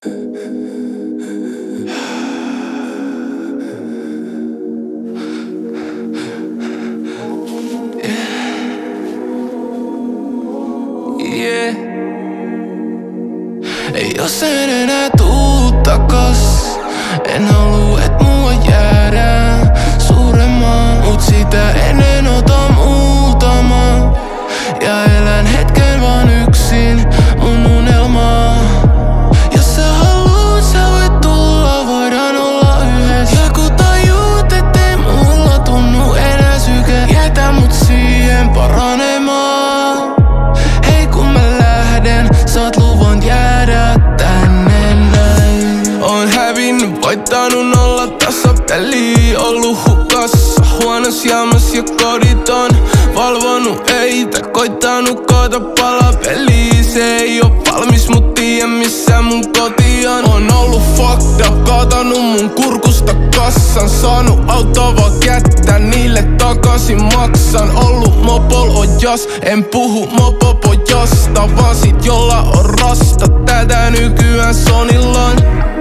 Jos en enää tuu takas, en haluu et mua jäädään suuremmaan, mut sitä ennen otan muutama ja elän hetken vaan yksin mun unelmaa. Jos sä haluut, sä voit tulla, voidaan olla yhdessä. Ja kun tajuut, ettei mulla tunnu enää syke, jätä mut siihen paranemaan. Hei kun mä lähden, saat luvan jäädä tänne näin. Oon hävinnyt, voittanut olla tasapeli, ollut hukassa, huonos jamas ja koditon. Valvonut eitä, koittanut koota palapeliä. Se ei oo valmis, mut tiedä missä mun koti on. On ollut fucked up, kaatanut mun kurkusta kassan. Saanut auttavaa kättä, niille takaisin maksan. Ollut mopol ojas, en puhu mopopojosta, vaan sit jolla on rasta. Tätä nykyään Sonilla on.